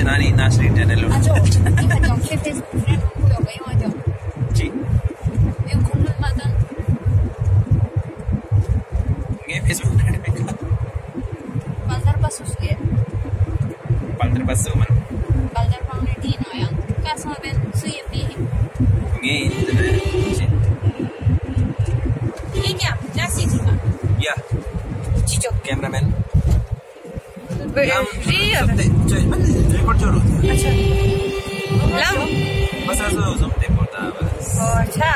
Nani Nasri channel. Ajo, iba dong ke Facebook friend ko yo kayo ajo. जी. Yung kumul matan. ये Facebook friend में का. Bandar pasus ye. Bandar pasu man. Bandar paune di no yang. Kasma ben suye pi. ये इधर जी. ये क्या? Nasi juga. या. Cico. Cameraman. Real. Record जोड़ो. अच्छा. Lam. बस ऐसे zoom दे पड़ता है बस. अच्छा.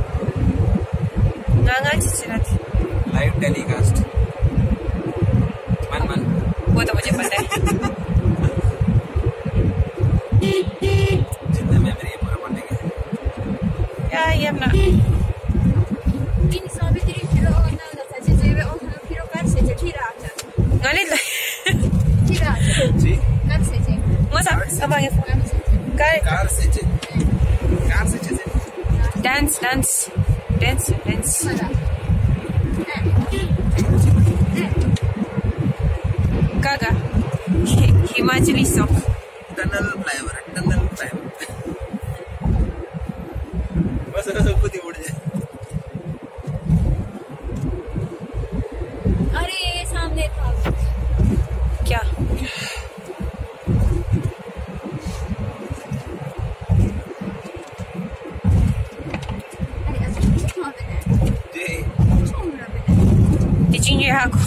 Ngangan cici Live telecast. Man. वो तो मुझे पता है. जितने memory है पूरा पढ़ने के. Ya, iya अपना. Ini sabi diri kilo na saja jewe orang kilo kan saja kira aja. Ngalit lah. Kira aja. जी. Kan saja. Masa apa yang? कार से चे. Dance. Gaga. Himachali song. Tunnel flyover. बस ऐसे खुद ही उड़ जाए. अरे सामने था. क्या? Dicinye ako.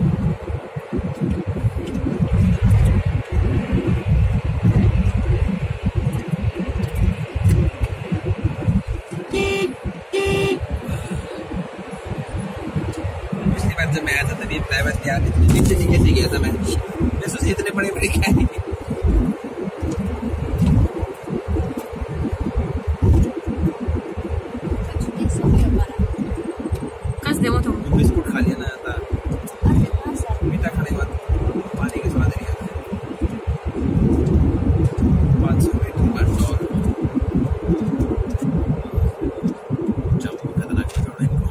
पिछली बार जब मैं आया था तभी फ्लाईओवर याद नीचे कैसे गया था मैं सोचा इतने बड़े क्या है. Kas demo tuh. बिस्कुट खा लिया ना था. मीठा खाने के बाद पानी के स्वाद नहीं आता. 500 मीटर पर और जब खतरनाक पकड़ा इनको.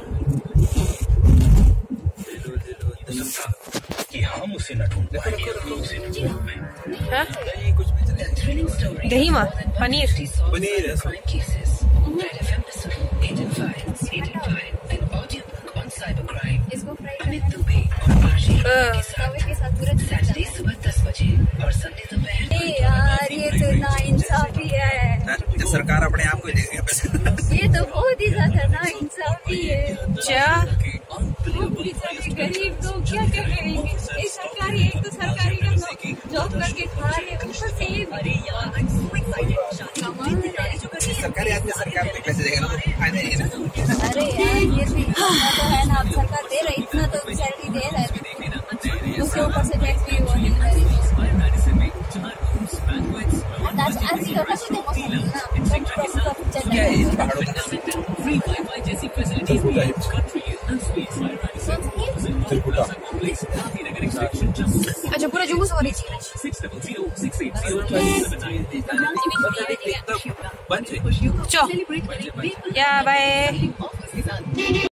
कि हम उसे न ढूंढ पाएंगे. हाँ? ये कुछ भी चले. दही माँ, पनीर. पनीर है. इसको फ्राई के साथ तुरंत सैटरडे सुबह 10 बजे और संडे दोपहर. यार ये तो नाइंसाफी है. सरकार अपने आप को देगी पैसे. ये तो बहुत ही ज्यादा नाइंसाफी है. क्या? बेचारे गरीब लोग क्या करेंगे? ये सरकारी एक तो सरकारी का जॉब करके खा रहे हैं ऊपर से ये. सरकारी आदमी सरकार को पैसे देगा ना तो फायदा ही है ना. अरे यार ये भी तो है ना. अब सरकार दे रही इतना तो सैलरी दे रहा है. उसके ऊपर से टैक्स भी वो नहीं कर रही. आज की होता तो देखो ना क्या है इन पहाड़ों का नाम? त्रिपुटा. अच्छा पूरा जुम्मू सवारी चीज. चो या बाय.